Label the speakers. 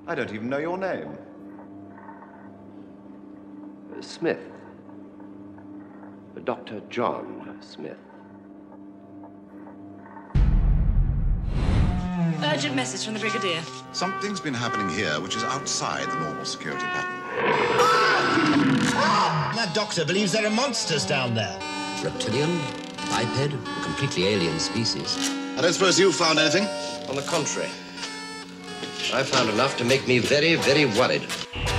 Speaker 1: I don't even know your name.
Speaker 2: Smith. Dr. John Smith.
Speaker 3: Urgent message from the Brigadier.
Speaker 4: Something's been happening here which is outside the normal security pattern.
Speaker 5: That doctor believes there are monsters down there.
Speaker 6: Reptilian, biped, a completely alien species.
Speaker 4: I don't suppose you found anything?
Speaker 6: On the contrary, I found enough to make me very, very worried.